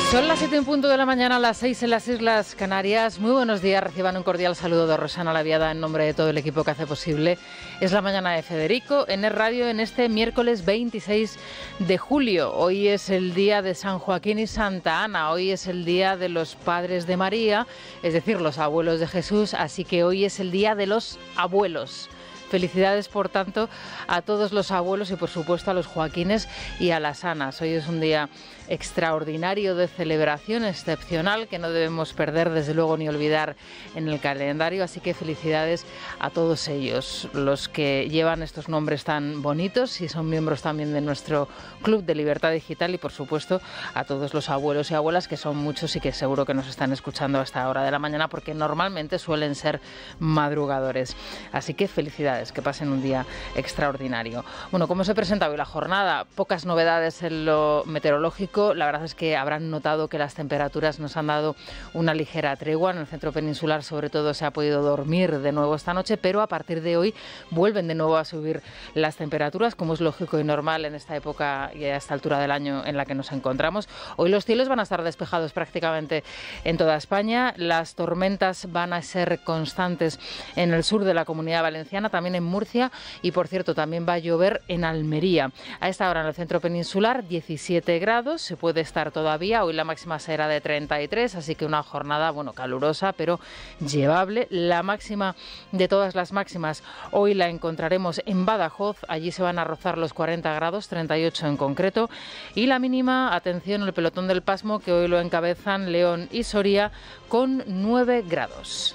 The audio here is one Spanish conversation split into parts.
Son las 7 en punto de la mañana, las 6 en las Islas Canarias. Muy buenos días, reciban un cordial saludo de Rosana Laviada en nombre de todo el equipo que hace posible. Es la mañana de Federico en Es Radio en este miércoles 26 de julio. Hoy es el día de San Joaquín y Santa Ana, hoy es el día de los padres de María, es decir, los abuelos de Jesús, así que hoy es el día de los abuelos. Felicidades, por tanto, a todos los abuelos y, por supuesto, a los Joaquines y a las Anas. Hoy es un día extraordinario de celebración, excepcional, que no debemos perder, desde luego, ni olvidar en el calendario. Así que felicidades a todos ellos, los que llevan estos nombres tan bonitos y son miembros también de nuestro Club de Libertad Digital y, por supuesto, a todos los abuelos y abuelas, que son muchos y que seguro que nos están escuchando a esta hora de la mañana, porque normalmente suelen ser madrugadores. Así que felicidades. Que pasen un día extraordinario. Bueno, ¿cómo se presenta hoy la jornada? Pocas novedades en lo meteorológico. La verdad es que habrán notado que las temperaturas nos han dado una ligera tregua. En el centro peninsular, sobre todo, se ha podido dormir de nuevo esta noche, pero a partir de hoy vuelven de nuevo a subir las temperaturas, como es lógico y normal en esta época y a esta altura del año en la que nos encontramos. Hoy los cielos van a estar despejados prácticamente en toda España. Las tormentas van a ser constantes en el sur de la Comunidad Valenciana, también en Murcia y, por cierto, también va a llover en Almería. A esta hora en el centro peninsular 17 grados, se puede estar todavía, hoy la máxima será de 33, así que una jornada, bueno, calurosa, pero llevable. La máxima de todas las máximas hoy la encontraremos en Badajoz, allí se van a rozar los 40 grados, 38 en concreto, y la mínima, atención, el pelotón del pasmo, que hoy lo encabezan León y Soria, con 9 grados.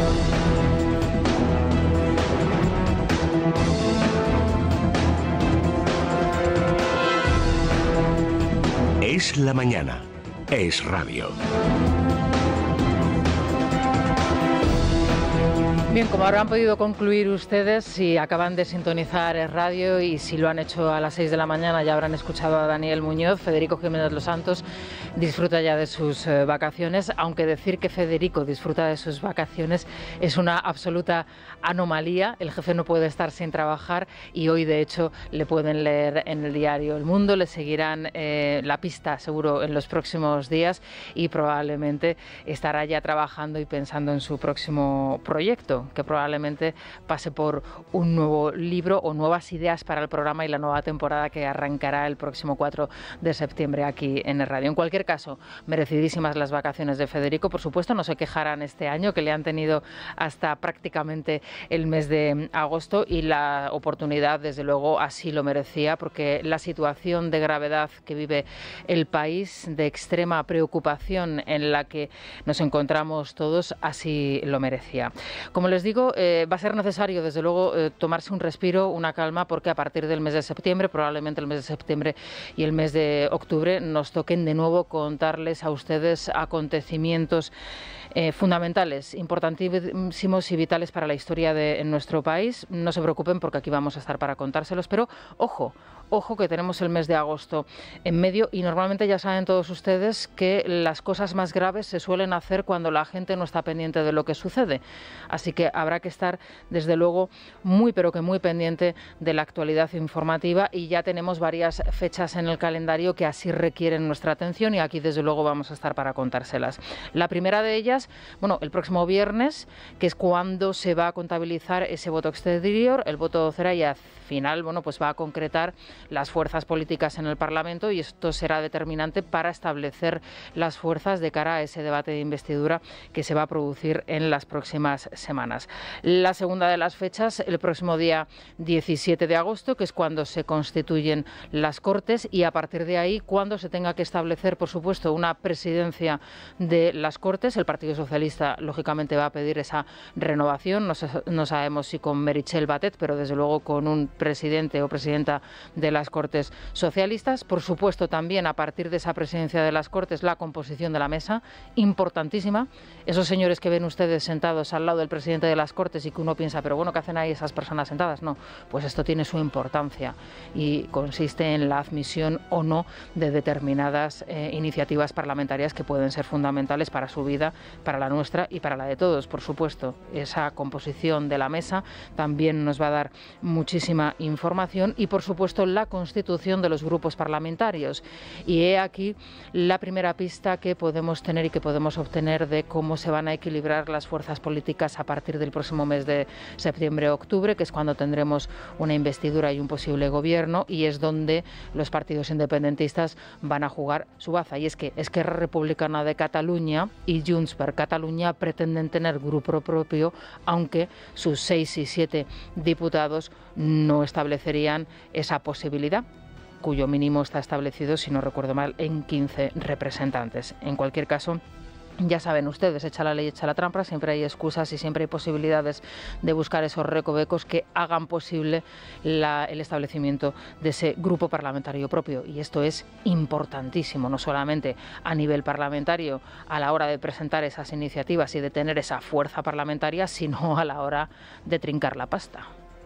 Es la mañana. Es radio. Bien, como habrán podido concluir ustedes, si acaban de sintonizar el radio y si lo han hecho a las 6 de la mañana, ya habrán escuchado a Daniel Muñoz. Federico Jiménez Los Santos disfruta ya de sus vacaciones, aunque decir que Federico disfruta de sus vacaciones es una absoluta anomalía. El jefe no puede estar sin trabajar y hoy, de hecho, le pueden leer en el diario El Mundo, le seguirán la pista seguro en los próximos días y probablemente estará ya trabajando y pensando en su próximo proyecto, que probablemente pase por un nuevo libro o nuevas ideas para el programa y la nueva temporada que arrancará el próximo 4 de septiembre aquí en el radio. En cualquier caso, merecidísimas las vacaciones de Federico. Por supuesto, no se quejarán este año, que le han tenido hasta prácticamente el mes de agosto, y la oportunidad, desde luego, así lo merecía, porque la situación de gravedad que vive el país, de extrema preocupación en la que nos encontramos todos, así lo merecía. Como les digo, va a ser necesario, desde luego, tomarse un respiro, una calma, porque a partir del mes de septiembre, probablemente el mes de septiembre y el mes de octubre, nos toquen de nuevo contarles a ustedes acontecimientos fundamentales, importantísimos y vitales para la historia de nuestro país. No se preocupen, porque aquí vamos a estar para contárselos, pero ojo que tenemos el mes de agosto en medio y normalmente ya saben todos ustedes que las cosas más graves se suelen hacer cuando la gente no está pendiente de lo que sucede. Así que habrá que estar, desde luego, muy pero que muy pendiente de la actualidad informativa, y ya tenemos varias fechas en el calendario que así requieren nuestra atención y aquí, desde luego, vamos a estar para contárselas. La primera de ellas, bueno, el próximo viernes, que es cuando se va a contabilizar ese voto exterior, el voto cera, y al final, bueno, pues va a concretar las fuerzas políticas en el Parlamento, y esto será determinante para establecer las fuerzas de cara a ese debate de investidura que se va a producir en las próximas semanas. La segunda de las fechas, el próximo día 17 de agosto, que es cuando se constituyen las Cortes, y a partir de ahí, cuando se tenga que establecer, por supuesto, una presidencia de las Cortes. El Partido Socialista, lógicamente, va a pedir esa renovación. No sabemos si con Meritxell Batet, pero desde luego con un presidente o presidenta de las Cortes socialistas. Por supuesto, también a partir de esa presidencia de las Cortes, la composición de la mesa, importantísima. Esos señores que ven ustedes sentados al lado del presidente de las Cortes y que uno piensa, pero bueno, ¿qué hacen ahí esas personas sentadas? No, pues esto tiene su importancia y consiste en la admisión o no de determinadas iniciativas parlamentarias que pueden ser fundamentales para su vida, para la nuestra y para la de todos, por supuesto. Esa composición de la mesa también nos va a dar muchísima información y, por supuesto, la la constitución de los grupos parlamentarios. Y he aquí la primera pista que podemos tener y que podemos obtener de cómo se van a equilibrar las fuerzas políticas a partir del próximo mes de septiembre-octubre, que es cuando tendremos una investidura y un posible gobierno, y es donde los partidos independentistas van a jugar su baza. Y es que Esquerra Republicana de Cataluña y Junts per Catalunya pretenden tener grupo propio, aunque sus 6 y 7 diputados no establecerían esa posibilidad, cuyo mínimo está establecido, si no recuerdo mal, en 15 representantes. En cualquier caso, ya saben ustedes, echa la ley, echa la trampa, siempre hay excusas y siempre hay posibilidades de buscar esos recovecos que hagan posible el establecimiento de ese grupo parlamentario propio. Y esto es importantísimo, no solamente a nivel parlamentario a la hora de presentar esas iniciativas y de tener esa fuerza parlamentaria, sino a la hora de trincar la pasta,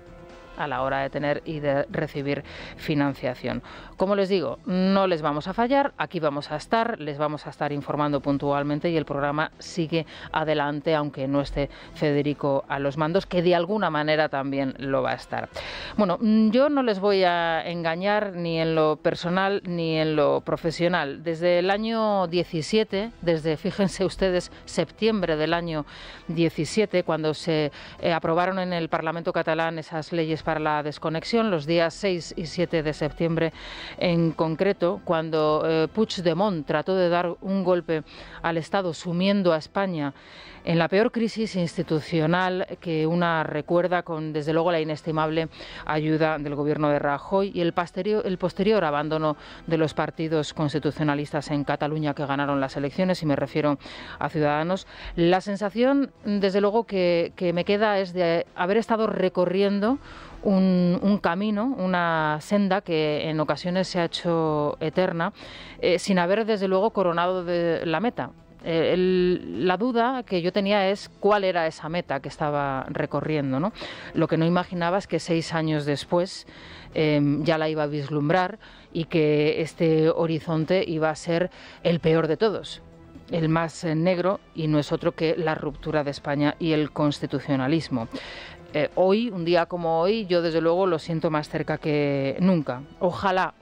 a la hora de tener y de recibir financiación. Como les digo, no les vamos a fallar, aquí vamos a estar, les vamos a estar informando puntualmente y el programa sigue adelante, aunque no esté Federico a los mandos, que de alguna manera también lo va a estar. Bueno, yo no les voy a engañar ni en lo personal ni en lo profesional. Desde el año 17, fíjense ustedes, septiembre del año 17, cuando se aprobaron en el Parlamento catalán esas leyes para la desconexión, los días 6 y 7 de septiembre en concreto, cuando Puigdemont trató de dar un golpe al Estado sumiendo a España en la peor crisis institucional que una recuerda, con desde luego la inestimable ayuda del gobierno de Rajoy y el posterior abandono de los partidos constitucionalistas en Cataluña que ganaron las elecciones, y me refiero a Ciudadanos. La sensación, desde luego, que me queda es de haber estado recorriendo un camino, una senda que en ocasiones se ha hecho eterna, sin haber desde luego coronado de la meta. La duda que yo tenía es cuál era esa meta que estaba recorriendo, ¿no? Lo que no imaginaba es que 6 años después ya la iba a vislumbrar y que este horizonte iba a ser el peor de todos, el más negro, y no es otro que la ruptura de España y el constitucionalismo. Hoy, un día como hoy, yo desde luego lo siento más cerca que nunca. Ojalá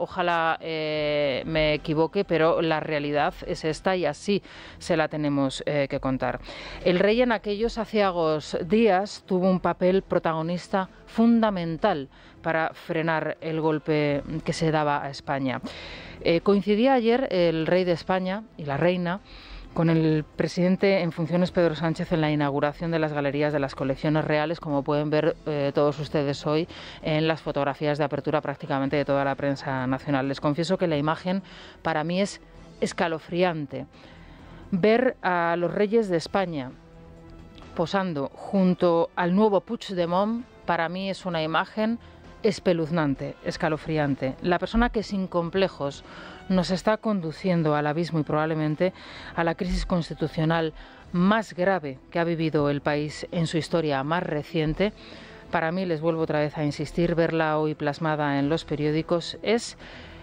me equivoque, pero la realidad es esta y así se la tenemos que contar. El rey en aquellos aciagos días tuvo un papel protagonista fundamental para frenar el golpe que se daba a España. Coincidía ayer el rey de España y la reina con el presidente en funciones, Pedro Sánchez, en la inauguración de las galerías de las colecciones reales, como pueden ver todos ustedes hoy en las fotografías de apertura prácticamente de toda la prensa nacional. Les confieso que la imagen para mí es escalofriante. Ver a los reyes de España posando junto al nuevo Puigdemont para mí es una imagen espeluznante, escalofriante. La persona que sin complejos nos está conduciendo al abismo y probablemente a la crisis constitucional más grave que ha vivido el país en su historia más reciente. Para mí, les vuelvo otra vez a insistir, verla hoy plasmada en los periódicos es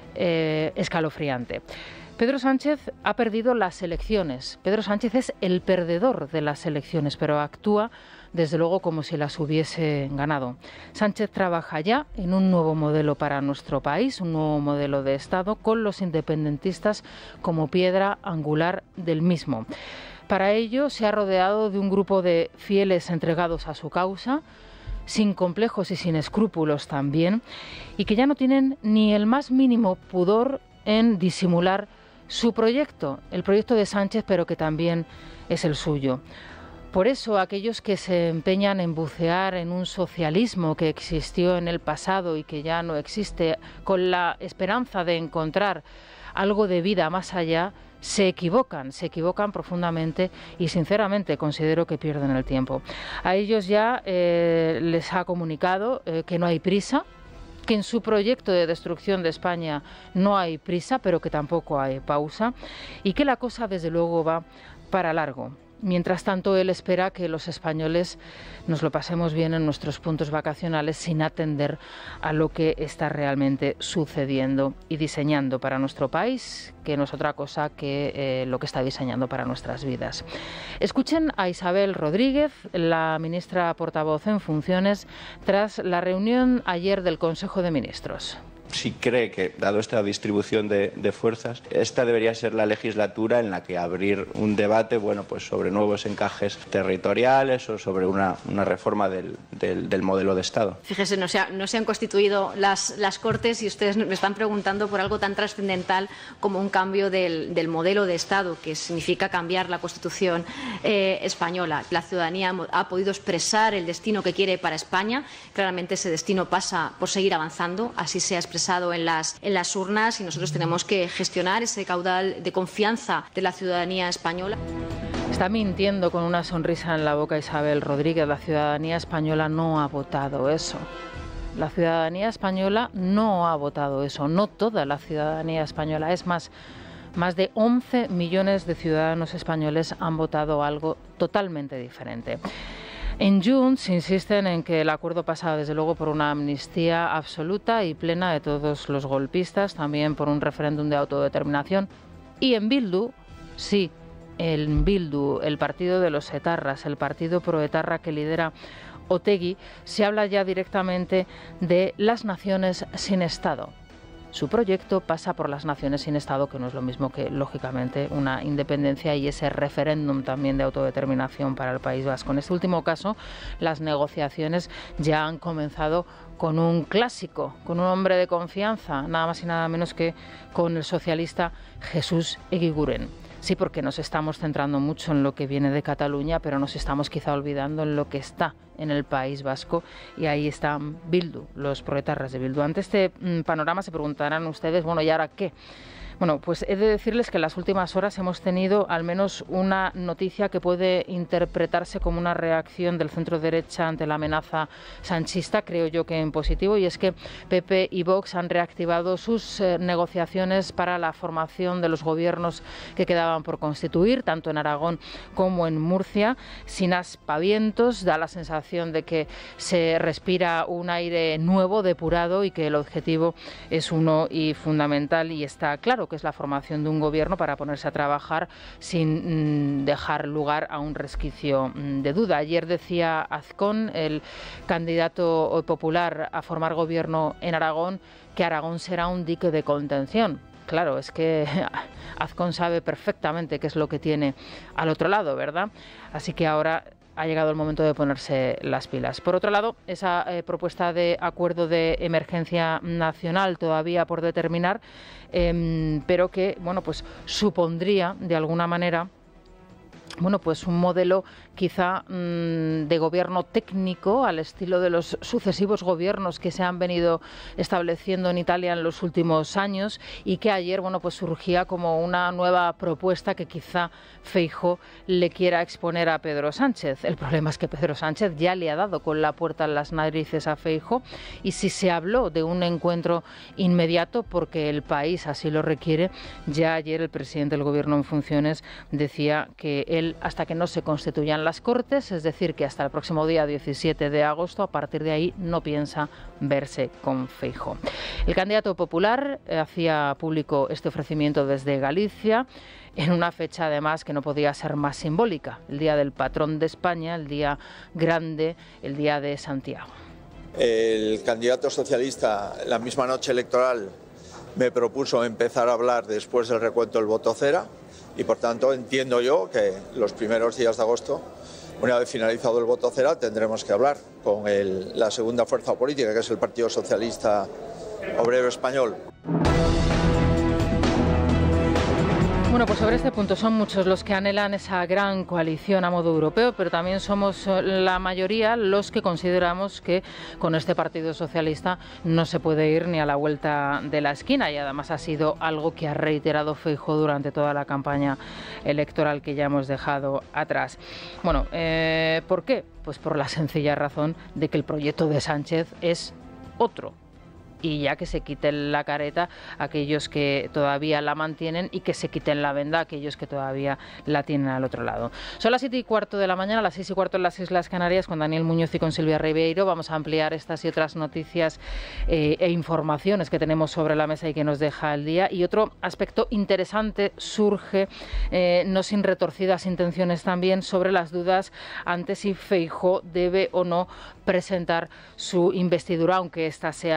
escalofriante. Pedro Sánchez ha perdido las elecciones. Pedro Sánchez es el perdedor de las elecciones, pero actúa desde luego como si las hubiese ganado. Sánchez trabaja ya en un nuevo modelo para nuestro país, un nuevo modelo de Estado, con los independentistas como piedra angular del mismo. Para ello se ha rodeado de un grupo de fieles entregados a su causa, sin complejos y sin escrúpulos también, y que ya no tienen ni el más mínimo pudor en disimular su proyecto, el proyecto de Sánchez, pero que también es el suyo. Por eso, aquellos que se empeñan en bucear en un socialismo que existió en el pasado y que ya no existe, con la esperanza de encontrar algo de vida más allá, se equivocan profundamente y sinceramente considero que pierden el tiempo. A ellos ya les ha comunicado que no hay prisa, que en su proyecto de destrucción de España no hay prisa, pero que tampoco hay pausa, y que la cosa desde luego va para largo. Mientras tanto, él espera que los españoles nos lo pasemos bien en nuestros puntos vacacionales sin atender a lo que está realmente sucediendo y diseñando para nuestro país, que no es otra cosa que lo que está diseñando para nuestras vidas. Escuchen a Isabel Rodríguez, la ministra portavoz en funciones, tras la reunión ayer del Consejo de Ministros. si cree que, dado esta distribución de fuerzas, esta debería ser la legislatura en la que abrir un debate, bueno, pues sobre nuevos encajes territoriales o sobre una reforma del modelo de Estado. Fíjese, no se han constituido las Cortes y ustedes me están preguntando por algo tan trascendental como un cambio del modelo de Estado, que significa cambiar la Constitución española. La ciudadanía ha podido expresar el destino que quiere para España. Claramente ese destino pasa por seguir avanzando, así se ha expresado en las urnas, y nosotros tenemos que gestionar ese caudal de confianza de la ciudadanía española. Está mintiendo con una sonrisa en la boca Isabel Rodríguez. La ciudadanía española no ha votado eso. La ciudadanía española no ha votado eso. No toda la ciudadanía española. Es más de 11 millones de ciudadanos españoles han votado algo totalmente diferente. En Junts insisten en que el acuerdo pasa desde luego por una amnistía absoluta y plena de todos los golpistas, también por un referéndum de autodeterminación. Y en Bildu, sí, en Bildu, el partido de los etarras, el partido proetarra que lidera Otegi, se habla ya directamente de las naciones sin Estado. Su proyecto pasa por las naciones sin Estado, que no es lo mismo que, lógicamente, una independencia y ese referéndum también de autodeterminación para el País Vasco. En este último caso, las negociaciones ya han comenzado con un clásico, con un hombre de confianza, nada más y nada menos que con el socialista Jesús Eguiguren. Sí, porque nos estamos centrando mucho en lo que viene de Cataluña, pero nos estamos quizá olvidando en lo que está en el País Vasco, y ahí están Bildu, los proetarras de Bildu. Ante este panorama se preguntarán ustedes, bueno, ¿y ahora qué? Bueno, pues he de decirles que en las últimas horas hemos tenido al menos una noticia que puede interpretarse como una reacción del centro derecha ante la amenaza sanchista, creo yo que en positivo, y es que PP y Vox han reactivado sus negociaciones para la formación de los gobiernos que quedaban por constituir, tanto en Aragón como en Murcia, sin aspavientos. Da la sensación de que se respira un aire nuevo, depurado, y que el objetivo es uno y fundamental, y está claro, que es la formación de un gobierno para ponerse a trabajar sin dejar lugar a un resquicio de duda. Ayer decía Azcón, el candidato popular a formar gobierno en Aragón, que Aragón será un dique de contención. Claro, es que Azcón sabe perfectamente qué es lo que tiene al otro lado, ¿verdad? Así que ahora ha llegado el momento de ponerse las pilas. Por otro lado, esa propuesta de acuerdo de emergencia nacional todavía por determinar, pero que, bueno, pues supondría de alguna manera, bueno, pues un modelo quizá de gobierno técnico al estilo de los sucesivos gobiernos que se han venido estableciendo en Italia en los últimos años, y que ayer, bueno, pues surgía como una nueva propuesta que quizá Feijóo le quiera exponer a Pedro Sánchez. El problema es que Pedro Sánchez ya le ha dado con la puerta en las narices a Feijóo, y si se habló de un encuentro inmediato porque el país así lo requiere, ya ayer el presidente del gobierno en funciones decía que él, hasta que no se constituyan las Cortes, es decir, que hasta el próximo día 17 de agosto, a partir de ahí no piensa verse con Feijóo. El candidato popular hacía público este ofrecimiento desde Galicia, en una fecha además que no podía ser más simbólica, el día del patrón de España, el día grande, el día de Santiago. El candidato socialista, la misma noche electoral, me propuso empezar a hablar después del recuento del voto cera, y por tanto entiendo yo que los primeros días de agosto, una vez finalizado el voto cera, tendremos que hablar con la segunda fuerza política, que es el Partido Socialista Obrero Español. Bueno, pues sobre este punto son muchos los que anhelan esa gran coalición a modo europeo, pero también somos la mayoría los que consideramos que con este Partido Socialista no se puede ir ni a la vuelta de la esquina, y además ha sido algo que ha reiterado Feijóo durante toda la campaña electoral que ya hemos dejado atrás. Bueno, ¿por qué? Pues por la sencilla razón de que el proyecto de Sánchez es otro. Y ya que se quiten la careta aquellos que todavía la mantienen, y que se quiten la venda aquellos que todavía la tienen al otro lado. Son las 7:15 de la mañana, las 6:15 en las Islas Canarias, con Daniel Muñoz y con Silvia Ribeiro. Vamos a ampliar estas y otras noticias e informaciones que tenemos sobre la mesa y que nos deja el día. Y otro aspecto interesante surge, no sin retorcidas intenciones también, sobre las dudas ante si Feijóo debe o no presentar su investidura, aunque ésta sea fallida.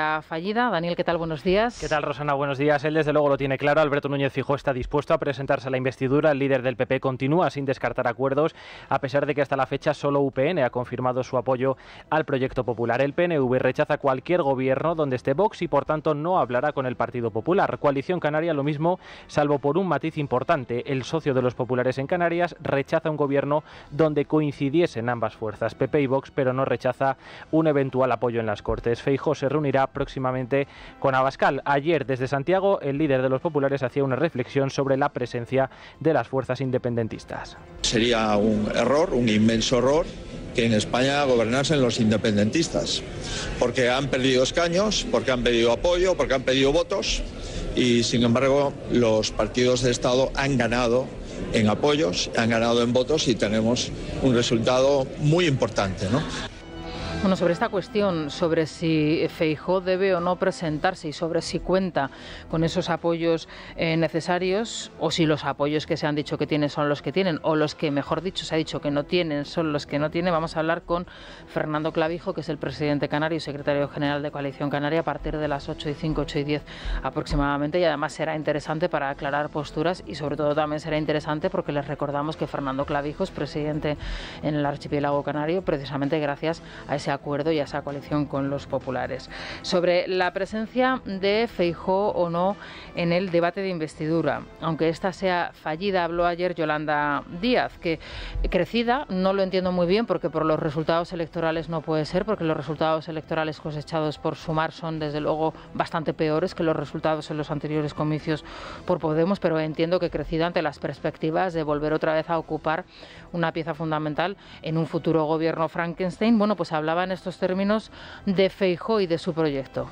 fallida. Daniel, ¿qué tal? Buenos días. ¿Qué tal, Rosana? Buenos días. Él desde luego lo tiene claro. Alberto Núñez Feijóo está dispuesto a presentarse a la investidura. El líder del PP continúa sin descartar acuerdos, a pesar de que hasta la fecha solo UPN ha confirmado su apoyo al proyecto popular. El PNV rechaza cualquier gobierno donde esté Vox y por tanto no hablará con el Partido Popular. Coalición Canaria lo mismo, salvo por un matiz importante. El socio de los populares en Canarias rechaza un gobierno donde coincidiesen ambas fuerzas, PP y Vox, pero no rechaza un eventual apoyo en las Cortes. Feijóo se reunirá próximamente con Abascal. Ayer, desde Santiago, el líder de los populares hacía una reflexión sobre la presencia de las fuerzas independentistas. Sería un error, un inmenso error, que en España gobernasen los independentistas, porque han perdido escaños, porque han pedido apoyo, porque han pedido votos y, sin embargo, los partidos de Estado han ganado en apoyos, han ganado en votos y tenemos un resultado muy importante, ¿no? Bueno, sobre esta cuestión, sobre si Feijóo debe o no presentarse y sobre si cuenta con esos apoyos necesarios o si los apoyos que se han dicho que tiene son los que tienen o los que, mejor dicho, se ha dicho que no tienen son los que no tiene, vamos a hablar con Fernando Clavijo, que es el presidente canario y secretario general de Coalición Canaria, a partir de las 8:05, 8:10 aproximadamente, y además será interesante para aclarar posturas y sobre todo también será interesante porque les recordamos que Fernando Clavijo es presidente en el archipiélago canario precisamente gracias a ese acuerdo y a esa coalición con los populares. Sobre la presencia de Feijóo o no en el debate de investidura, aunque esta sea fallida, habló ayer Yolanda Díaz, que crecida, no lo entiendo muy bien porque por los resultados electorales no puede ser, porque los resultados electorales cosechados por Sumar son desde luego bastante peores que los resultados en los anteriores comicios por Podemos, pero entiendo que crecida ante las perspectivas de volver otra vez a ocupar una pieza fundamental en un futuro gobierno Frankenstein. Bueno, pues hablaba en estos términos de Feijóo y de su proyecto.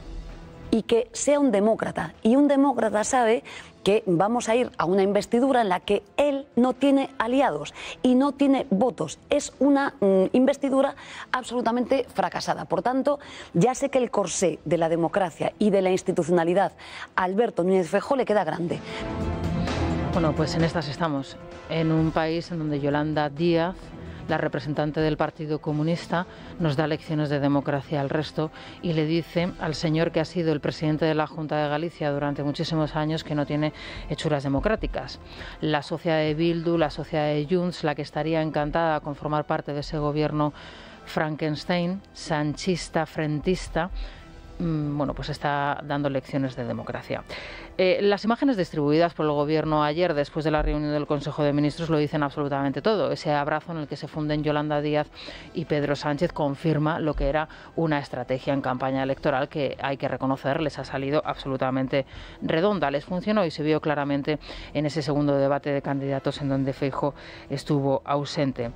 Y que sea un demócrata. Y un demócrata sabe que vamos a ir a una investidura en la que él no tiene aliados y no tiene votos. Es una investidura absolutamente fracasada. Por tanto, ya sé que el corsé de la democracia y de la institucionalidad a Alberto Núñez Feijóo le queda grande. Bueno, pues en estas estamos, en un país en donde Yolanda Díaz, la representante del Partido Comunista, nos da lecciones de democracia al resto y le dice al señor que ha sido el presidente de la Junta de Galicia durante muchísimos años que no tiene hechuras democráticas. La socia de Bildu, la socia de Junts, la que estaría encantada con formar parte de ese gobierno Frankenstein, sanchista, frentista, bueno, pues está dando lecciones de democracia. Las imágenes distribuidas por el Gobierno ayer, después de la reunión del Consejo de Ministros, lo dicen absolutamente todo. Ese abrazo en el que se funden Yolanda Díaz y Pedro Sánchez confirma lo que era una estrategia en campaña electoral que, hay que reconocer, les ha salido absolutamente redonda. Les funcionó y se vio claramente en ese segundo debate de candidatos en donde Feijóo estuvo ausente.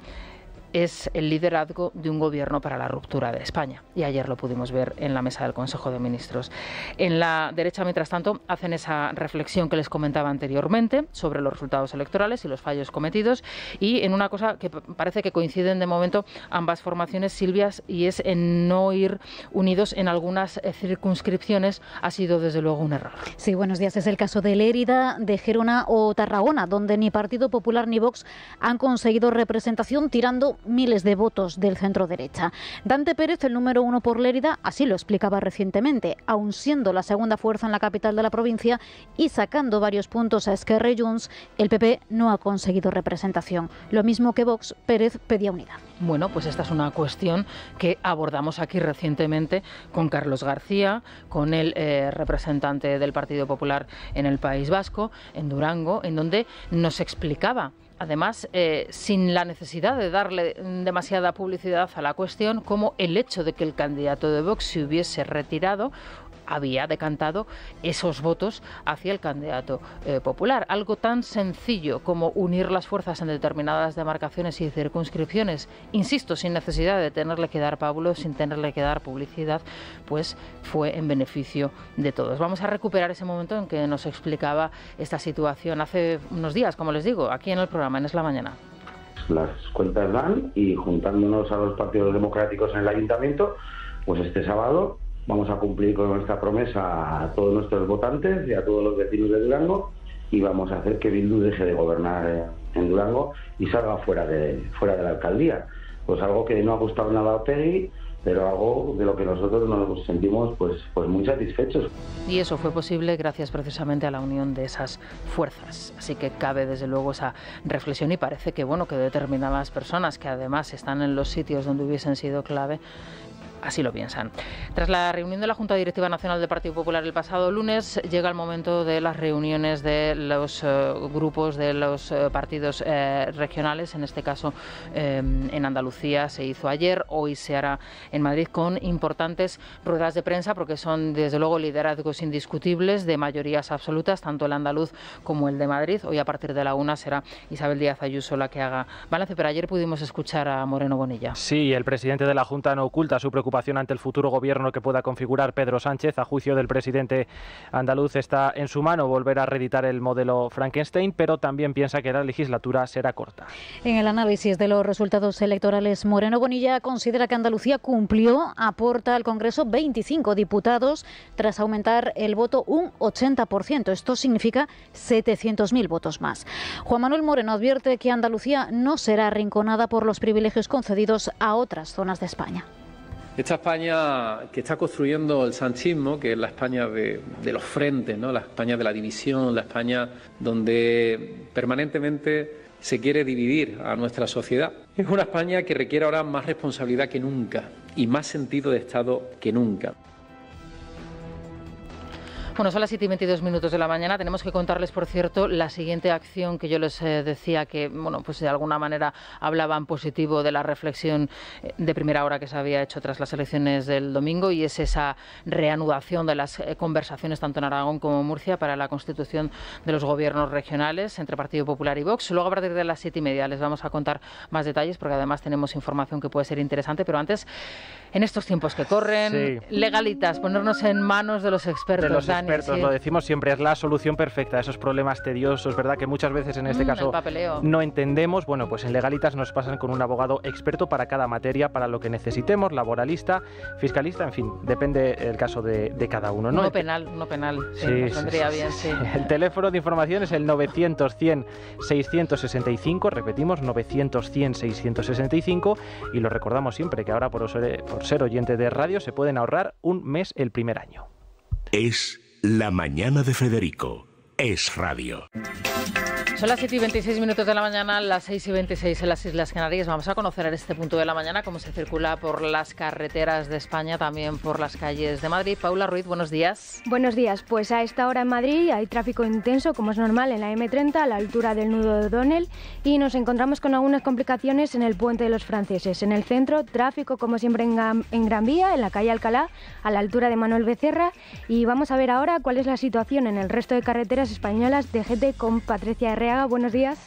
Es el liderazgo de un gobierno para la ruptura de España. Y ayer lo pudimos ver en la mesa del Consejo de Ministros. En la derecha, mientras tanto, hacen esa reflexión que les comentaba anteriormente sobre los resultados electorales y los fallos cometidos. Y en una cosa que parece que coinciden de momento ambas formaciones, Silvias, y es en no ir unidos en algunas circunscripciones, ha sido desde luego un error. Sí, buenos días. Es el caso de Lérida, de Gerona o Tarragona, donde ni Partido Popular ni Vox han conseguido representación, tirando miles de votos del centro derecha. Dante Pérez, el número 1 por Lérida, así lo explicaba recientemente, aun siendo la segunda fuerza en la capital de la provincia y sacando varios puntos a Esquerra y Junts, el PP no ha conseguido representación. Lo mismo que Vox, Pérez pedía unidad. Bueno, pues esta es una cuestión que abordamos aquí recientemente con Carlos García, con el representante del Partido Popular en el País Vasco, en Durango, en donde nos explicaba, además, sin la necesidad de darle demasiada publicidad a la cuestión, como el hecho de que el candidato de Vox se hubiese retirado había decantado esos votos hacia el candidato popular. Algo tan sencillo como unir las fuerzas en determinadas demarcaciones y circunscripciones, insisto, sin necesidad de tenerle que dar pábulos, sin tenerle que dar publicidad, pues fue en beneficio de todos. Vamos a recuperar ese momento en que nos explicaba esta situación hace unos días, como les digo, aquí en el programa, en Es la Mañana. Las cuentas dan y juntándonos a los partidos democráticos en el ayuntamiento, pues este sábado vamos a cumplir con nuestra promesa a todos nuestros votantes y a todos los vecinos de Durango y vamos a hacer que Bildu deje de gobernar en Durango y salga fuera de la alcaldía. Pues algo que no ha gustado nada a Otegi pero algo de lo que nosotros nos sentimos pues muy satisfechos. Y eso fue posible gracias precisamente a la unión de esas fuerzas. Así que cabe desde luego esa reflexión y parece que que determinadas personas que además están en los sitios donde hubiesen sido clave así lo piensan. Tras la reunión de la Junta Directiva Nacional del Partido Popular el pasado lunes, llega el momento de las reuniones de los grupos de los partidos regionales. En este caso, en Andalucía se hizo ayer, hoy se hará en Madrid con importantes ruedas de prensa porque son desde luego liderazgos indiscutibles de mayorías absolutas, tanto el andaluz como el de Madrid. Hoy a partir de la 1 será Isabel Díaz Ayuso la que haga balance, pero ayer pudimos escuchar a Moreno Bonilla. Sí, el presidente de la Junta no oculta su preocupación ante el futuro gobierno que pueda configurar Pedro Sánchez. A juicio del presidente andaluz está en su mano volver a reeditar el modelo Frankenstein, pero también piensa que la legislatura será corta. En el análisis de los resultados electorales, Moreno Bonilla considera que Andalucía cumplió, aporta al Congreso 25 diputados tras aumentar el voto un 80%. Esto significa 700.000 votos más. Juan Manuel Moreno advierte que Andalucía no será arrinconada por los privilegios concedidos a otras zonas de España. Esta España que está construyendo el sanchismo, que es la España de los frentes, ¿no? La España de la división, la España donde permanentemente se quiere dividir a nuestra sociedad. Es una España que requiere ahora más responsabilidad que nunca y más sentido de Estado que nunca. Bueno, son las 7:22 de la mañana. Tenemos que contarles, por cierto, la siguiente acción que yo les decía que, pues de alguna manera hablaba en positivo de la reflexión de primera hora que se había hecho tras las elecciones del domingo, y es esa reanudación de las conversaciones tanto en Aragón como en Murcia para la constitución de los gobiernos regionales entre Partido Popular y Vox. Luego, a partir de las 7:30 les vamos a contar más detalles porque además tenemos información que puede ser interesante, pero antes, en estos tiempos que corren, legalitas, ponernos en manos de los expertos. Expertos, lo decimos siempre, es la solución perfecta a esos problemas tediosos, ¿verdad? Que muchas veces en este caso no entendemos. Bueno, pues en Legalitas nos pasan con un abogado experto para cada materia, para lo que necesitemos, laboralista, fiscalista, en fin, depende el caso de cada uno, ¿no? No penal, sí, nos vendría bien, sí. El teléfono de información es el 900-100-665, repetimos, 900-100-665, y lo recordamos siempre que ahora por ser oyente de radio se pueden ahorrar un mes el primer año. Es La Mañana de Federico. Es radio. Son las 7:26 de la mañana, las 6:26 en las Islas Canarias. Vamos a conocer en este punto de la mañana cómo se circula por las carreteras de España, también por las calles de Madrid. Paula Ruiz, buenos días. Buenos días. Pues a esta hora en Madrid hay tráfico intenso, como es normal, en la M30 a la altura del nudo de O'Donnell, y nos encontramos con algunas complicaciones en el Puente de los Franceses. En el centro, tráfico como siempre en Gran Vía, en la calle Alcalá, a la altura de Manuel Becerra. Y vamos a ver ahora cuál es la situación en el resto de carreteras españolas de GT con Patricia Herreaga. Buenos días.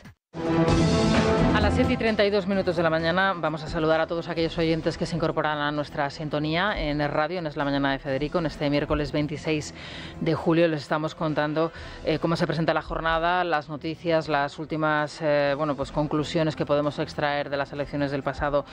A las 7:32 de la mañana vamos a saludar a todos aquellos oyentes que se incorporan a nuestra sintonía en el radio, en Es la Mañana de Federico. En este miércoles 26 de julio les estamos contando cómo se presenta la jornada, las noticias, las últimas conclusiones que podemos extraer de las elecciones del pasado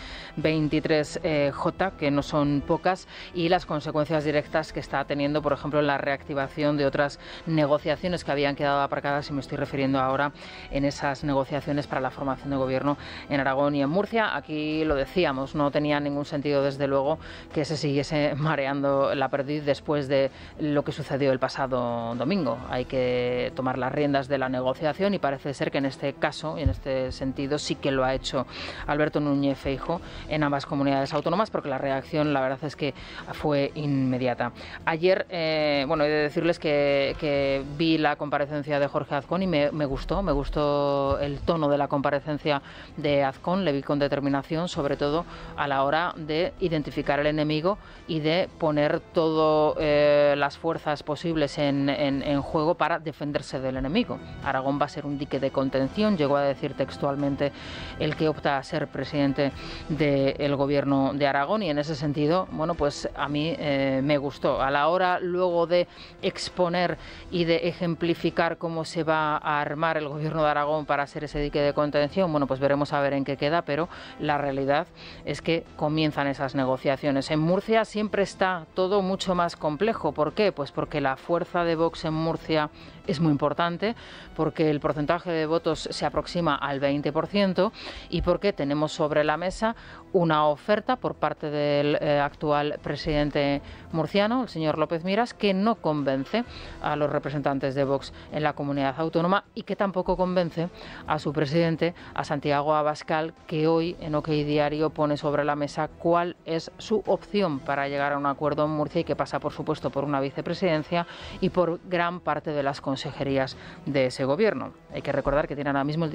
23J, que no son pocas, y las consecuencias directas que está teniendo, por ejemplo, la reactivación de otras negociaciones que habían quedado aparcadas, y me estoy refiriendo ahora en esas negociaciones para la formación de gobierno en Aragón y en Murcia. Aquí lo decíamos, no tenía ningún sentido, desde luego, que se siguiese mareando la perdiz después de lo que sucedió el pasado domingo. Hay que tomar las riendas de la negociación, y parece ser que en este caso y en este sentido sí que lo ha hecho Alberto Núñez Feijóo en ambas comunidades autónomas, porque la reacción, la verdad es que fue inmediata. Ayer, he de decirles que vi la comparecencia de Jorge Azcón y me gustó el tono de la comparecencia de Azcón. Le vi con determinación, sobre todo a la hora de identificar el enemigo y de poner todas las fuerzas posibles en juego para defenderse del enemigo. Aragón va a ser un dique de contención, llegó a decir textualmente el que opta a ser presidente del gobierno de Aragón, y en ese sentido, pues a mí me gustó. A la hora luego de exponer y de ejemplificar cómo se va a armar el gobierno de Aragón para ser ese dique de contención, pues veremos a ver en qué queda, pero la realidad es que comienzan esas negociaciones. En Murcia siempre está todo mucho más complejo. ¿Por qué? Pues porque la fuerza de Vox en Murcia es muy importante porque el porcentaje de votos se aproxima al 20% y porque tenemos sobre la mesa una oferta por parte del actual presidente murciano, el señor López Miras, que no convence a los representantes de Vox en la comunidad autónoma y que tampoco convence a su presidente, a Santiago Abascal, que hoy en OK Diario pone sobre la mesa cuál es su opción para llegar a un acuerdo en Murcia y que pasa, por supuesto, por una vicepresidencia y por gran parte de las consejerías de ese gobierno. Hay que recordar que tiene ahora mismo el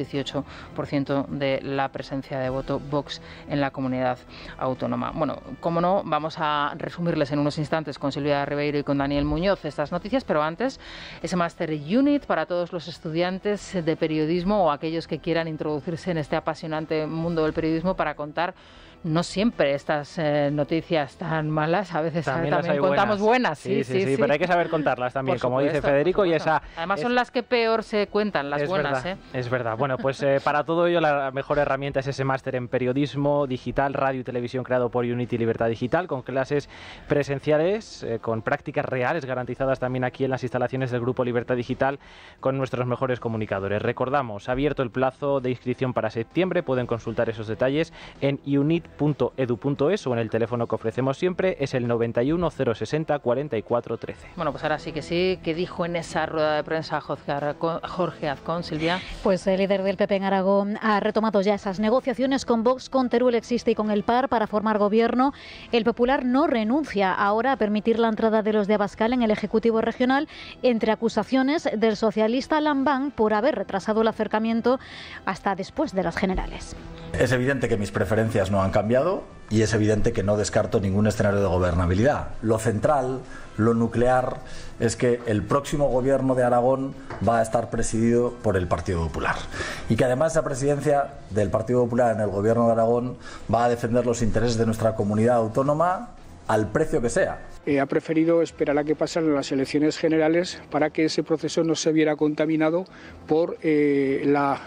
18% de la presencia de voto Vox en la comunidad autónoma. Bueno, como no, vamos a resumirles en unos instantes con Silvia Ribeiro y con Daniel Muñoz estas noticias, pero antes, ese Master Unit para todos los estudiantes de periodismo o aquellos que quieran introducirse en este apasionante mundo del periodismo para contar no siempre estas noticias tan malas, a veces también contamos buenas. Sí, pero hay que saber contarlas también, por como supuesto, dice Federico. Y esa además son las que peor se cuentan, las buenas. Verdad, es verdad. Bueno, pues para todo ello la mejor herramienta es ese máster en periodismo digital, radio y televisión creado por Unity Libertad Digital, con clases presenciales, con prácticas reales garantizadas también aquí en las instalaciones del Grupo Libertad Digital con nuestros mejores comunicadores. Recordamos, abierto el plazo de inscripción para septiembre, pueden consultar esos detalles en unit.edu.es o en el teléfono que ofrecemos siempre, es el 91 060 44 13. Bueno, pues ahora sí, ¿qué dijo en esa rueda de prensa Jorge Azcón, Silvia? Pues el líder del PP en Aragón ha retomado ya esas negociaciones con Vox, con Teruel Existe y con el PAR para formar gobierno. El Popular no renuncia ahora a permitir la entrada de los de Abascal en el Ejecutivo Regional, entre acusaciones del socialista Lambán por haber retrasado el acercamiento hasta después de las generales. Es evidente que mis preferencias no han cambiado y es evidente que no descarto ningún escenario de gobernabilidad. Lo central, lo nuclear, es que el próximo gobierno de Aragón va a estar presidido por el Partido Popular y que además esa presidencia del Partido Popular en el gobierno de Aragón va a defender los intereses de nuestra comunidad autónoma al precio que sea. Ha preferido esperar a que pasaran las elecciones generales para que ese proceso no se viera contaminado por la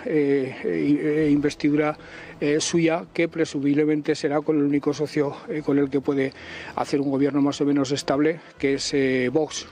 investidura suya, que presumiblemente será con el único socio con el que puede hacer un gobierno más o menos estable, que es Vox.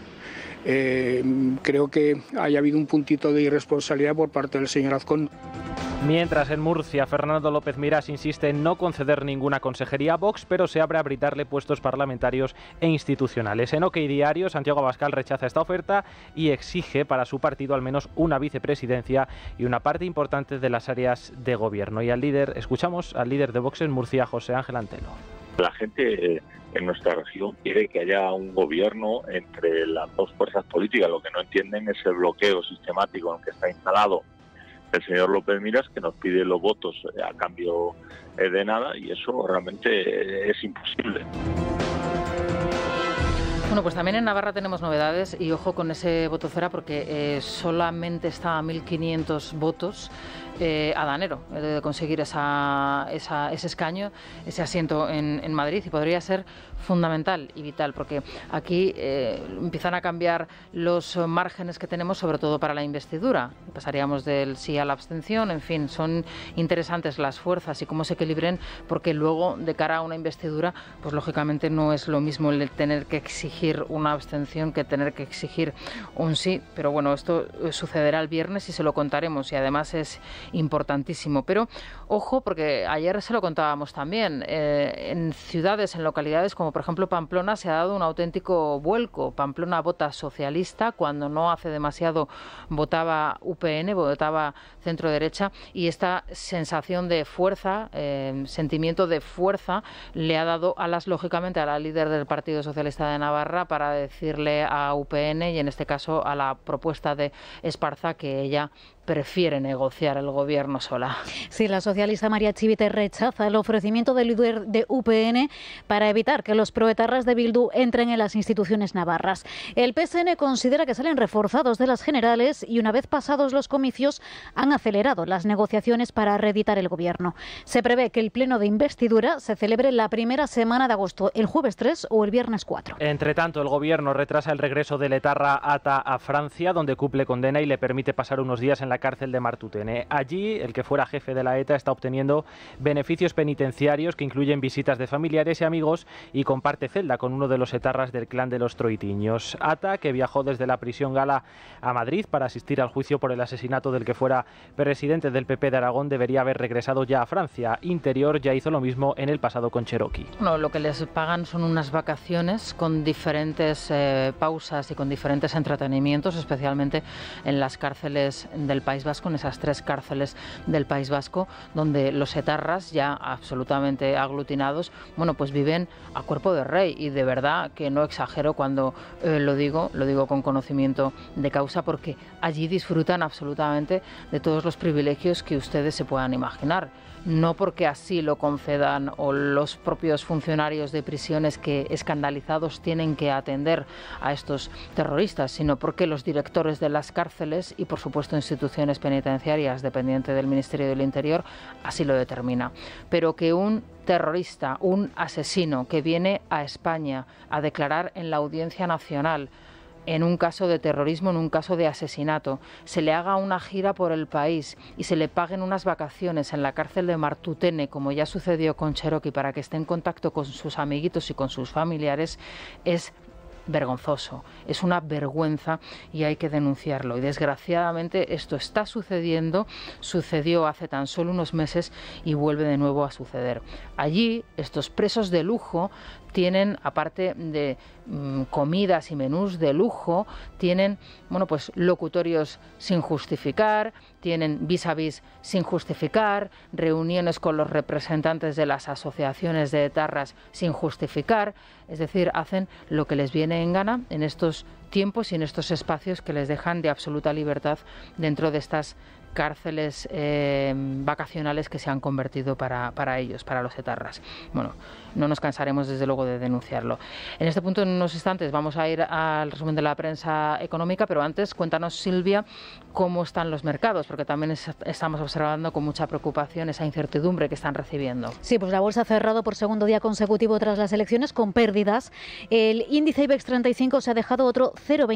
Creo que haya habido un puntito de irresponsabilidad por parte del señor Azcón. Mientras en Murcia, Fernando López Miras insiste en no conceder ninguna consejería a Vox, pero se abre a brindarle puestos parlamentarios e institucionales. En OK Diario, Santiago Abascal rechaza esta oferta y exige para su partido al menos una vicepresidencia y una parte importante de las áreas de gobierno. Y escuchamos al líder de Vox en Murcia, José Ángel Antelo. La gente en nuestra región quiere que haya un gobierno entre las dos fuerzas políticas. Lo que no entienden es el bloqueo sistemático en el que está instalado el señor López Miras, que nos pide los votos a cambio de nada, y eso realmente es imposible. Bueno, pues también en Navarra tenemos novedades y ojo con ese voto cera porque solamente está a 1.500 votos adanero de conseguir ese escaño, ese asiento en Madrid, y podría ser fundamental y vital porque aquí empiezan a cambiar los márgenes que tenemos, sobre todo para la investidura. Pasaríamos del sí a la abstención. En fin, son interesantes las fuerzas y cómo se equilibren, porque luego de cara a una investidura, pues lógicamente no es lo mismo el tener que exigir una abstención que tener que exigir un sí. Pero bueno, esto sucederá el viernes y se lo contaremos, y además es importantísimo. Pero ojo, porque ayer se lo contábamos también, en ciudades, en localidades como por ejemplo Pamplona, se ha dado un auténtico vuelco. Pamplona vota socialista cuando no hace demasiado votaba UPN, votaba centro derecha, y esta sensación de fuerza, sentimiento de fuerza, le ha dado alas lógicamente a la líder del Partido Socialista de Navarra para decirle a UPN, y en este caso a la propuesta de Esparza, que ella prefiere negociar el gobierno sola. Sí, la socialista María Chivite rechaza el ofrecimiento del líder de UPN para evitar que los proetarras de Bildu entren en las instituciones navarras. El PSN considera que salen reforzados de las generales y una vez pasados los comicios han acelerado las negociaciones para reeditar el gobierno. Se prevé que el pleno de investidura se celebre la primera semana de agosto, el jueves 3 o el viernes 4. Entre tanto, el gobierno retrasa el regreso del etarra Ata a Francia, donde cumple condena y le permite pasar unos días en la cárcel de Martutene. Allí, el que fuera jefe de la ETA está obteniendo beneficios penitenciarios que incluyen visitas de familiares y amigos y comparte celda con uno de los etarras del clan de los Troitiños. Ata, que viajó desde la prisión Gala a Madrid para asistir al juicio por el asesinato del que fuera presidente del PP de Aragón, debería haber regresado ya a Francia. Interior ya hizo lo mismo en el pasado con Cherokee. No, lo que les pagan son unas vacaciones con diferentes pausas y con diferentes entretenimientos, especialmente en las cárceles del País Vasco, en esas 3 cárceles del País Vasco, donde los etarras, ya absolutamente aglutinados, bueno, pues viven a cuerpo de rey. Y de verdad que no exagero cuando lo digo con conocimiento de causa, porque allí disfrutan absolutamente de todos los privilegios que ustedes se puedan imaginar. No porque así lo concedan o los propios funcionarios de prisiones que escandalizados tienen que atender a estos terroristas, sino porque los directores de las cárceles y, por supuesto, instituciones penitenciarias dependientes del Ministerio del Interior así lo determina. Pero que un terrorista, un asesino que viene a España a declarar en la Audiencia Nacional en un caso de terrorismo, en un caso de asesinato, se le haga una gira por el país y se le paguen unas vacaciones en la cárcel de Martutene, como ya sucedió con Cherokee, para que esté en contacto con sus amiguitos y con sus familiares, es vergonzoso, es una vergüenza y hay que denunciarlo. Y desgraciadamente esto está sucediendo, sucedió hace tan solo unos meses y vuelve de nuevo a suceder. Allí estos presos de lujo tienen, aparte de comidas y menús de lujo, tienen, bueno, pues locutorios sin justificar, tienen vis a vis sin justificar, reuniones con los representantes de las asociaciones de etarras sin justificar, es decir, hacen lo que les viene en gana en estos tiempos y en estos espacios que les dejan de absoluta libertad dentro de estas cárceles vacacionales que se han convertido para ellos, para los etarras. Bueno, no nos cansaremos desde luego de denunciarlo. En este punto, en unos instantes, vamos a ir al resumen de la prensa económica, pero antes cuéntanos, Silvia, cómo están los mercados, porque también estamos observando con mucha preocupación esa incertidumbre que están recibiendo. Sí, pues la bolsa ha cerrado por segundo día consecutivo tras las elecciones con pérdidas. El índice IBEX 35 se ha dejado otro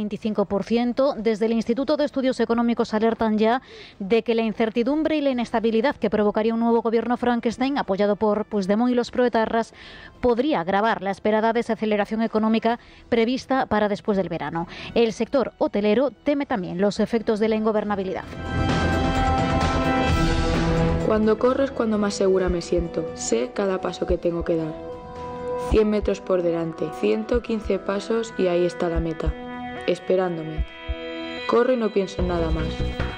0,25%. Desde el Instituto de Estudios Económicos alertan ya de que la incertidumbre y la inestabilidad que provocaría un nuevo gobierno Frankenstein, apoyado por Puigdemont y los proetarras, podría agravar la esperada desaceleración económica prevista para después del verano. El sector hotelero teme también los efectos de la ingobernabilidad. Cuando corro es cuando más segura me siento. Sé cada paso que tengo que dar. 100 metros por delante, 115 pasos y ahí está la meta, esperándome. Corro y no pienso en nada más.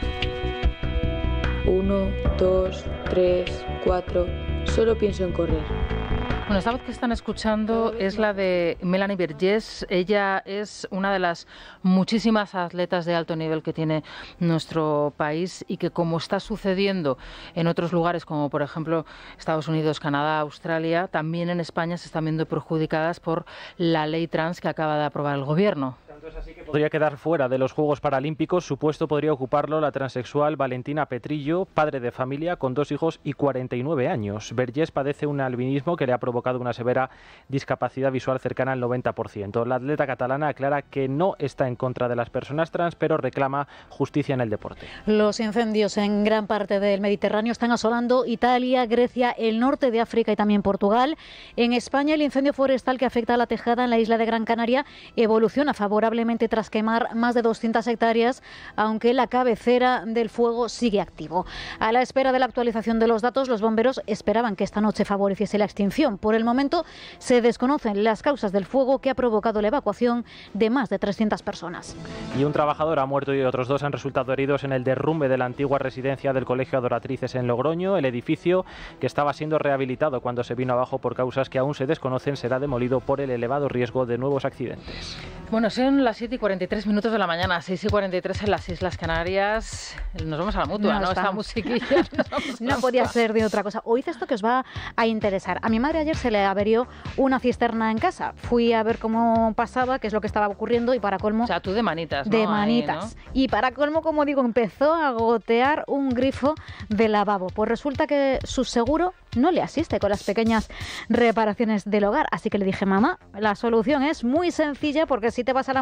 1, 2, 3, 4, solo pienso en correr. Bueno, esta voz que están escuchando es la de Melanie Vergés. Ella es una de las muchísimas atletas de alto nivel que tiene nuestro país y que, como está sucediendo en otros lugares, como por ejemplo Estados Unidos, Canadá, Australia, también en España se están viendo perjudicadas por la ley trans que acaba de aprobar el Gobierno. Tanto es así que podría quedar fuera de los Juegos Paralímpicos. Su puesto podría ocuparlo la transexual Valentina Petrillo, padre de familia con 2 hijos y 49 años. Vergés padece un albinismo que le ha provocado una severa discapacidad visual cercana al 90%. La atleta catalana aclara que no está en contra de las personas trans, pero reclama justicia en el deporte. Los incendios en gran parte del Mediterráneo están asolando Italia, Grecia, el norte de África y también Portugal. En España, el incendio forestal que afecta a la tejada en la isla de Gran Canaria evoluciona favorablemente tras quemar más de 200 hectáreas, aunque la cabecera del fuego sigue activo. A la espera de la actualización de los datos, los bomberos esperaban que esta noche favoreciese la extinción. Por el momento, se desconocen las causas del fuego que ha provocado la evacuación de más de 300 personas. Y un trabajador ha muerto y otros 2 han resultado heridos en el derrumbe de la antigua residencia del Colegio Adoratrices en Logroño. El edificio, que estaba siendo rehabilitado cuando se vino abajo por causas que aún se desconocen, será demolido por el elevado riesgo de nuevos accidentes. Bueno, son las 7:43 de la mañana, 6:43 en las Islas Canarias. Nos vamos a la mutua, ¿no? Esta musiquilla. No podía ser de otra cosa. Oíd esto que os va a interesar. A mi madre ayer se le averió una cisterna en casa. Fui a ver cómo pasaba, qué es lo que estaba ocurriendo y para colmo... O sea, tú de manitas, ¿no? De manitas. Ahí, ¿no? Y para colmo, como digo, empezó a gotear un grifo de lavabo. Pues resulta que su seguro no le asiste con las pequeñas reparaciones del hogar. Así que le dije, mamá, la solución es muy sencilla porque si te vas a la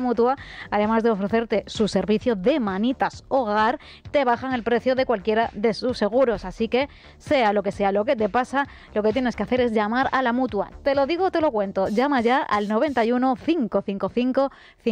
Mutua, además de ofrecerte su servicio de manitas hogar, te bajan el precio de cualquiera de sus seguros. Así que sea lo que te pasa, lo que tienes que hacer es llamar a la Mutua. Te lo digo, te lo cuento. Llama ya al 91 555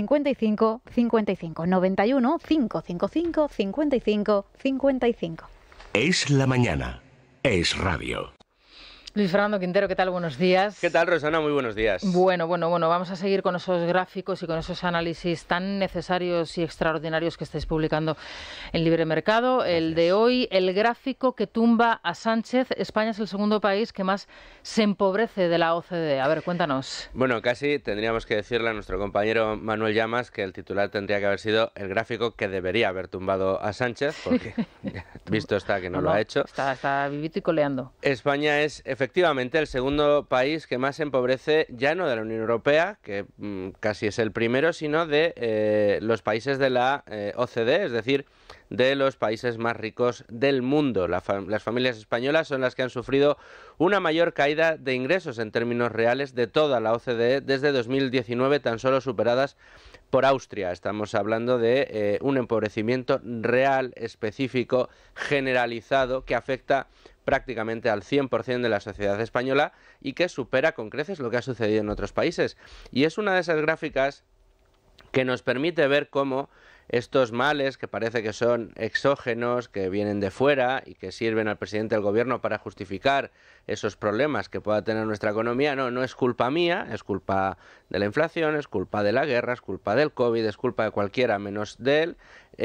55 55. 91 555 55 55. Es la mañana. Es radio. Luis Fernando Quintero, ¿qué tal? Buenos días. ¿Qué tal, Rosana? Muy buenos días. Bueno, vamos a seguir con esos gráficos y con esos análisis tan necesarios y extraordinarios que estáis publicando en Libre Mercado. El de hoy, el gráfico que tumba a Sánchez. España es el segundo país que más se empobrece de la OCDE. A ver, cuéntanos. Bueno, casi tendríamos que decirle a nuestro compañero Manuel Llamas que el titular tendría que haber sido el gráfico que debería haber tumbado a Sánchez, porque visto está que no lo ha hecho. Está vivito y coleando. España es efectivamente el segundo país que más se empobrece, ya no de la Unión Europea, que casi es el primero, sino de los países de la OCDE, es decir, de los países más ricos del mundo. Las familias españolas son las que han sufrido una mayor caída de ingresos en términos reales de toda la OCDE desde 2019, tan solo superadas por Austria. Estamos hablando de un empobrecimiento real, específico, generalizado, que afecta prácticamente al 100% de la sociedad española y que supera con creces lo que ha sucedido en otros países. Y es una de esas gráficas que nos permite ver cómo estos males, que parece que son exógenos, que vienen de fuera y que sirven al presidente del gobierno para justificar esos problemas que pueda tener nuestra economía, no es culpa mía, es culpa de la inflación, es culpa de la guerra, es culpa del COVID, es culpa de cualquiera menos de él.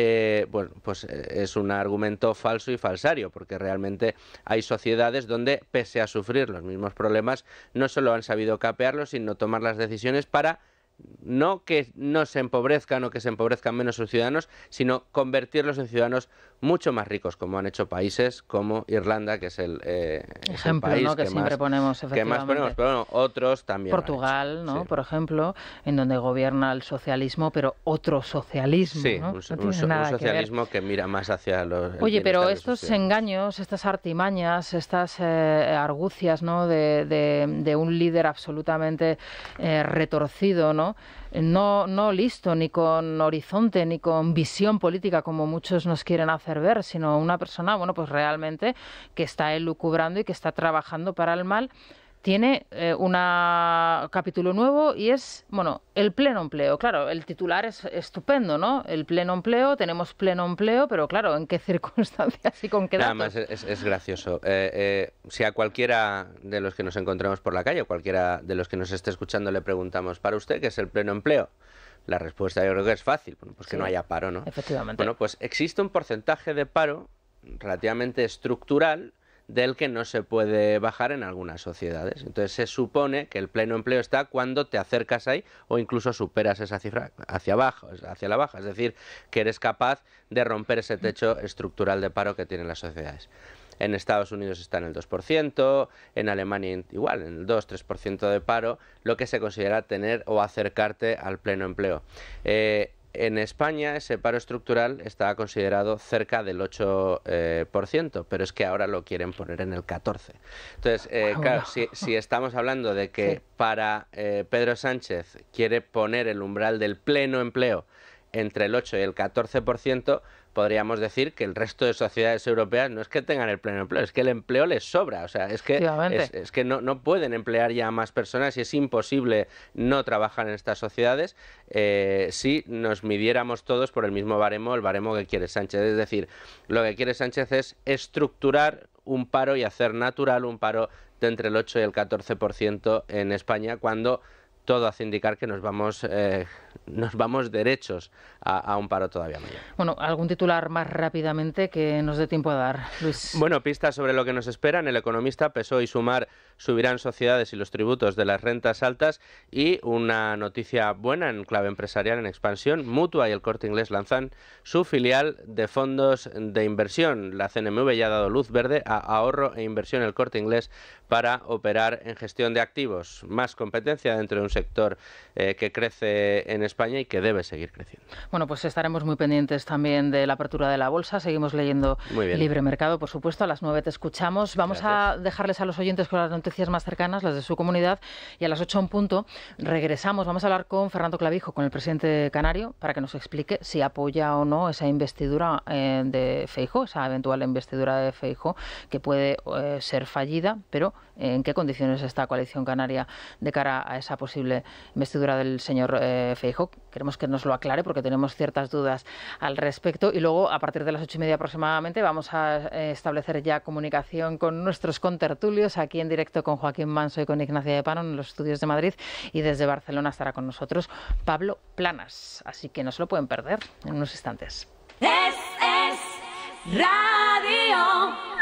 Pues es un argumento falso y falsario, porque realmente hay sociedades donde, pese a sufrir los mismos problemas, no solo han sabido capearlos, sino tomar las decisiones para no que no se empobrezcan o que se empobrezcan menos sus ciudadanos, sino convertirlos en ciudadanos mucho más ricos, como han hecho países como Irlanda, que es el ejemplo, país ¿no? que siempre más ponemos, efectivamente. Que más ponemos, pero bueno, otros también. Portugal, ¿no? Sí. Por ejemplo, en donde gobierna el socialismo, pero otro socialismo, sí, ¿no? un socialismo que mira más hacia los... Oye, pero estos engaños, estas artimañas, estas argucias, ¿no? de un líder absolutamente retorcido, ¿no? No listo, ni con horizonte, ni con visión política, como muchos nos quieren hacer ver, sino una persona, bueno, pues realmente que está elucubrando y que está trabajando para el mal. Tiene un capítulo nuevo y es, bueno, el pleno empleo. Claro, el titular es estupendo, ¿no? El pleno empleo, tenemos pleno empleo, pero claro, ¿en qué circunstancias y con qué datos? Además, es gracioso. Si a cualquiera de los que nos encontremos por la calle, o cualquiera de los que nos esté escuchando, le preguntamos, ¿para usted qué es el pleno empleo? La respuesta yo creo que es fácil, pues que sí, no haya paro, ¿no? Efectivamente. Bueno, pues existe un porcentaje de paro relativamente estructural del que no se puede bajar en algunas sociedades. Entonces se supone que el pleno empleo está cuando te acercas ahí o incluso superas esa cifra hacia la baja, es decir, que eres capaz de romper ese techo estructural de paro que tienen las sociedades. En Estados Unidos está en el 2%, en Alemania igual, en el 2-3% de paro, lo que se considera tener o acercarte al pleno empleo. En España ese paro estructural está considerado cerca del 8%, pero es que ahora lo quieren poner en el 14%. Entonces, claro, si estamos hablando de que para Pedro Sánchez quiere poner el umbral del pleno empleo entre el 8 y el 14%, podríamos decir que el resto de sociedades europeas no es que tengan el pleno empleo, es que el empleo les sobra. O sea, es que no pueden emplear ya a más personas y es imposible no trabajar en estas sociedades si nos midiéramos todos por el mismo baremo, el baremo que quiere Sánchez. Es decir, lo que quiere Sánchez es estructurar un paro y hacer natural un paro de entre el 8 y el 14% en España, cuando todo hace indicar que nos vamos derechos a un paro todavía mayor. Bueno, algún titular más rápidamente que nos dé tiempo a dar, Luis. Bueno, pistas sobre lo que nos espera. En El Economista, PSOE y Sumar subirán sociedades y los tributos de las rentas altas, y una noticia buena en clave empresarial en expansión. Mutua y el Corte Inglés lanzan su filial de fondos de inversión. La CNMV ya ha dado luz verde a Ahorro e Inversión El Corte Inglés para operar en gestión de activos. Más competencia dentro de un sector que crece en España y que debe seguir creciendo. Bueno, pues estaremos muy pendientes también de la apertura de la bolsa. Seguimos leyendo Libre Mercado, por supuesto. A las 9 te escuchamos. Vamos a dejarles a los oyentes con las noticias más cercanas, las de su comunidad, y a las 8 en punto regresamos. Vamos a hablar con Fernando Clavijo, con el presidente canario, para que nos explique si apoya o no esa investidura de Feijóo, esa eventual investidura de Feijóo, que puede ser fallida, pero en qué condiciones está la coalición canaria de cara a esa posible investidura del señor Feijóo. Queremos que nos lo aclare porque tenemos ciertas dudas al respecto, y luego a partir de las 8:30 aproximadamente vamos a establecer ya comunicación con nuestros contertulios aquí en directo con Joaquín Manso y con Ignacia de Pano en los estudios de Madrid, y desde Barcelona estará con nosotros Pablo Planas, así que no se lo pueden perder en unos instantes. Es Radio.